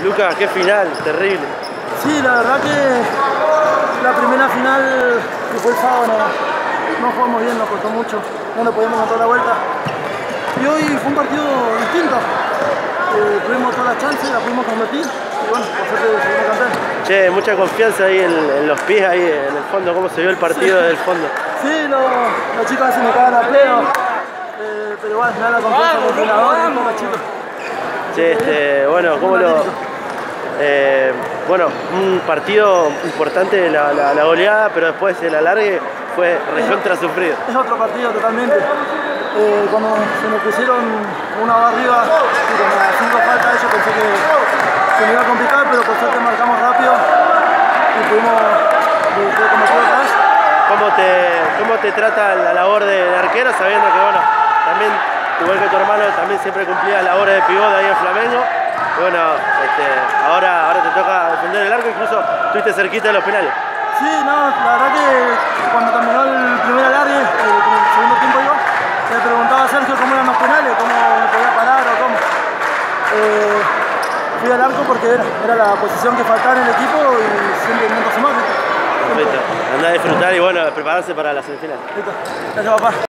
Lucas, qué final, terrible. Sí, la verdad que la primera final que fue el sábado no jugamos bien, nos costó mucho, no nos podíamos montar la vuelta. Y hoy fue un partido distinto. Tuvimos todas las chances, la pudimos convertir y bueno, por suerte seguimos campeones. Che, mucha confianza ahí en los pies, ahí en el fondo, cómo se vio el partido desde el fondo. Sí, los chicos a veces me cagan a pleno, pero igual me da la confianza del entrenador y con los chicos. Che, bueno, ¿cómo lo...? Bueno, un partido importante, la goleada, pero después el alargue fue recontra sufrido. Es otro partido totalmente. Cuando se nos pusieron una va arriba y con las 5 faltas ellos pensé que se me iba a complicar, pero por suerte marcamos rápido y pudimos cometer otra vez. ¿Cómo te trata la labor de arquero, sabiendo que, bueno, también, igual que tu hermano, también siempre cumplía labores de pivot ahí en Flamengo? Y bueno, ahora te toca defender el arco, incluso estuviste cerquita de los penales. Sí, no, la verdad que cuando terminó el primer alargue, el segundo tiempo yo, le preguntaba a Sergio cómo eran los penales, cómo me podía parar o cómo. Fui al arco porque era la posición que faltaba en el equipo y siempre intento sumar. Perfecto. Andá a disfrutar y bueno, prepararse para la semifinal. Listo. Gracias, papá.